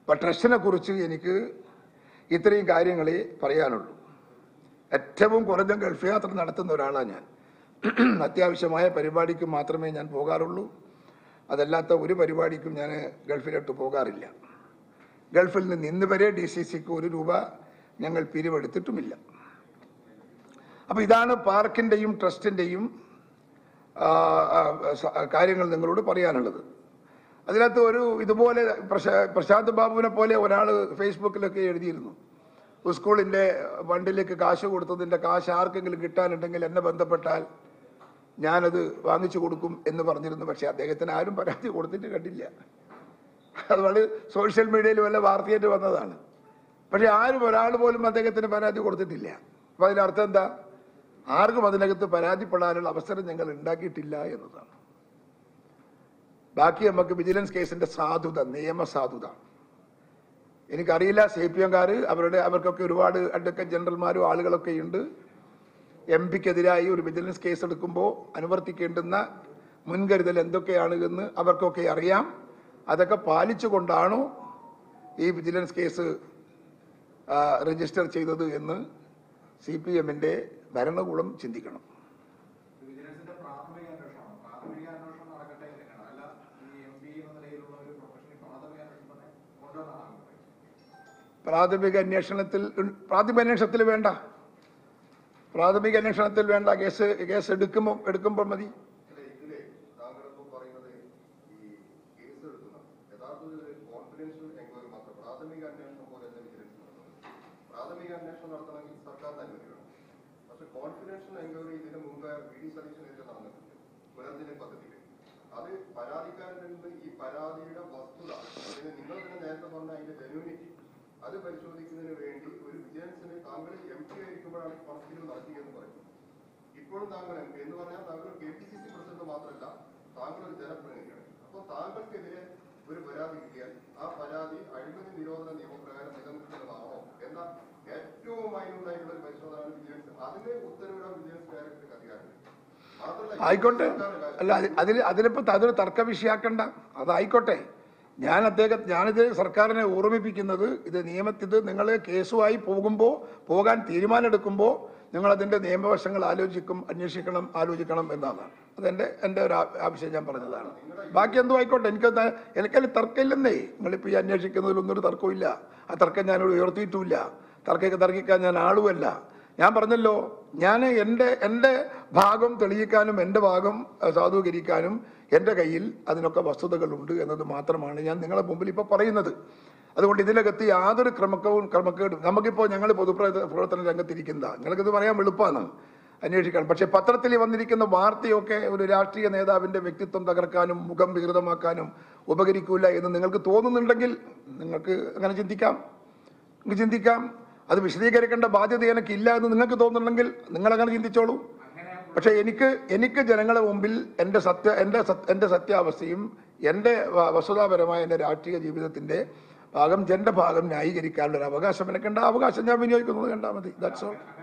അപ്പം ട്രസ്റ്റിനെ കുറിച്ച് എനിക്ക് ഇത്രയും കാര്യങ്ങളെ പറയാനുള്ളൂ. ഏറ്റവും കുറഞ്ഞ ഗൾഫ് യാത്ര നടത്തുന്ന ഒരാളാണ് ഞാൻ. അത്യാവശ്യമായ പരിപാടിക്ക് മാത്രമേ ഞാൻ പോകാറുള്ളൂ. അതല്ലാത്ത ഒരു പരിപാടിക്കും ഞാൻ ഗൾഫിലോട്ട് പോകാറില്ല. ഗൾഫിൽ നിന്ന് ഇന്ന് വരെ DCCക്ക് 1 രൂപ ഞങ്ങൾ പിരിവെടുത്തിട്ടുമില്ല. അപ്പോൾ ഇതാണ് പാർക്കിൻ്റെയും ട്രസ്റ്റിൻ്റെയും കാര്യങ്ങൾ നിങ്ങളോട് പറയാനുള്ളത്. അതിനകത്ത് ഇതുപോലെ പ്രശാന്ത് ബാബുവിനെ പോലെ ഒരാൾ ഫേസ്ബുക്കിലൊക്കെ എഴുതിയിരുന്നു, സ്കൂളിൻ്റെ ഫണ്ടിലേക്ക് കാശ് കൊടുത്തതിൻ്റെ കാശ് ആർക്കെങ്കിലും കിട്ടാനുണ്ടെങ്കിൽ എന്നെ ബന്ധപ്പെട്ടാൽ ഞാനത് വാങ്ങിച്ചു കൊടുക്കും എന്ന് പറഞ്ഞിരുന്നു. പക്ഷേ അദ്ദേഹത്തിന് ആരും പരാതി കൊടുത്തിട്ട് കണ്ടില്ല. അത് വളരെ സോഷ്യൽ മീഡിയയിൽ വല്ല വാർത്തയായിട്ട് വന്നതാണ്. പക്ഷേ ഒരാൾ പോലും അദ്ദേഹത്തിന് പരാതി കൊടുത്തിട്ടില്ല. അപ്പോൾ അതിനർത്ഥം എന്താ? ആർക്കും അതിനകത്ത് പരാതിപ്പെടാനുള്ള അവസരം ഞങ്ങൾ ഉണ്ടാക്കിയിട്ടില്ല എന്നതാണ്. ബാക്കി നമുക്ക് വിജിലൻസ് കേസിന്റെ സാധുത, നിയമസാധുത എനിക്കറിയില്ല. CPM-കാർ അവർക്കൊക്കെ ഒരുപാട് അഡ്വക്കേറ്റ് ജനറൽമാരും ആളുകളൊക്കെ ഉണ്ട്. MP-ക്കെതിരായി ഒരു വിജിലൻസ് കേസ് എടുക്കുമ്പോൾ അനുവർത്തിക്കേണ്ടുന്ന മുൻകരുതൽ എന്തൊക്കെയാണ് എന്ന് അവർക്കൊക്കെ അറിയാം. അതൊക്കെ പാലിച്ചുകൊണ്ടാണോ ഈ വിജിലൻസ് കേസ് രജിസ്റ്റർ ചെയ്തത് എന്ന് CPM-ന്റെ ഭരണകൂടം ചിന്തിക്കണം. പ്രാഥമിക അന്വേഷണത്തിൽ വേണ്ട. കേസ് എടുക്കുമ്പോൾ മതി. കോൺഫിഡൻഷ്യൽ എൻക്വയറി ഇതിന് മുമ്പ് നടന്നിട്ടുണ്ട് പദ്ധതിയിൽ. അത് പരാതിക്കാരിൽ നിന്ന് ഈ പരാതിയുടെ വസ്തുത, നിങ്ങൾ തന്നെ നേരത്തെ പറഞ്ഞ അതിന്റെ ജെന്യൂനിറ്റി, അത് പരിശോധിക്കുന്നതിന് വേണ്ടി ഒരു വിജിലൻസിന് താങ്കൾ MP ആയിരിക്കുമ്പോഴാണ് പണത്തിലും നടത്തിയെന്ന് പറയുന്നത്. ഇപ്പോഴും താങ്കൾ MP എന്ന് പറഞ്ഞാൽ താങ്കൾ KPCC പ്രസിഡന്റ് മാത്രമല്ല, താങ്കൾ ഒരു ജനപ്രതിനിധിയാണ്. അപ്പോൾ താങ്കൾക്കെതിരെ ഒരു പരാതി കിട്ടിയാൽ ആ പരാതി അഴിമതി നിരോധന നിയമപ്രകാരം നിലനിൽക്കുന്നതാണോ എന്ന ഏറ്റവും മൈന്യൂട്ടായിട്ടുള്ള ഒരു പരിശോധനയാണ് വിജിലൻസ്. അതിന് ഉത്തരവിടാൻ വിജിലൻസ് ഡയറക്ടർക്ക് അധികാരമുണ്ട്. ആയിക്കോട്ടെ, അല്ല അതിലിപ്പോ അതൊരു തർക്ക വിഷയാക്കണ്ട, അതായിക്കോട്ടെ. ഞാനിത് സർക്കാരിനെ ഓർമ്മിപ്പിക്കുന്നത്, ഇത് നിങ്ങൾ കേസുമായി പോകാൻ തീരുമാനമെടുക്കുമ്പോൾ നിങ്ങൾ അതിൻ്റെ നിയമവശങ്ങൾ ആലോചിക്കണം എന്നാണ്. എൻ്റെ ഒരു ആവശ്യം ഞാൻ പറഞ്ഞതാണ്. ബാക്കി എന്തോ ആയിക്കോട്ടെ, എനിക്കതിൽ തർക്കമില്ലെന്നേ. നിങ്ങളിപ്പോൾ ഈ അന്വേഷിക്കുന്നതിലൊന്നും ഒരു തർക്കമില്ല. ആ തർക്കം ഞാനോട് ഉയർത്തിയിട്ടുമില്ല. തർക്കിക്കാൻ ഞാൻ ആളുമല്ല. ഞാൻ പറഞ്ഞല്ലോ, ഞാൻ എൻ്റെ ഭാഗം തെളിയിക്കാനും എൻ്റെ ഭാഗം സാധൂകരിക്കാനും എൻ്റെ കയ്യിൽ അതിനൊക്കെ വസ്തുതകളുണ്ട് എന്നത് മാത്രമാണ് ഞാൻ നിങ്ങളെ മുമ്പിൽ ഇപ്പോൾ പറയുന്നത്. അതുകൊണ്ട് ഇതിനകത്ത് യാതൊരു ക്രമക്കേടും നമുക്കിപ്പോൾ ഞങ്ങൾ പൊതുപ്രവർത്തന രംഗത്തിരിക്കുന്നതാണ്. നിങ്ങൾക്കിത് പറയാൻ എളുപ്പമാണ്, അന്വേഷിക്കണം. പക്ഷേ പത്രത്തിൽ വന്നിരിക്കുന്ന വാർത്തയൊക്കെ ഒരു രാഷ്ട്രീയ നേതാവിൻ്റെ വ്യക്തിത്വം തകർക്കാനും മുഖം വികൃതമാക്കാനും ഉപകരിക്കില്ല എന്ന് നിങ്ങൾക്ക് തോന്നുന്നുണ്ടെങ്കിൽ നിങ്ങൾക്ക് അങ്ങനെ ചിന്തിക്കാം. അത് വിശദീകരിക്കേണ്ട ബാധ്യത എനിക്കില്ല എന്ന് നിങ്ങൾക്ക് തോന്നുന്നുണ്ടെങ്കിൽ നിങ്ങളങ്ങനെ ചിന്തിച്ചോളൂ. പക്ഷേ എനിക്ക് ജനങ്ങളുടെ മുമ്പിൽ എൻ്റെ സത്യാവസ്ഥയും എൻ്റെ വസ്തുതാപരമായ എൻ്റെ രാഷ്ട്രീയ ജീവിതത്തിൻ്റെ ഭാഗം ന്യായീകരിക്കാനുള്ള ഒരു അവകാശം എനിക്കുണ്ട്. അവകാശം ഞാൻ വിനിയോഗിക്കുന്നത് കണ്ടാൽ മതി. That's all.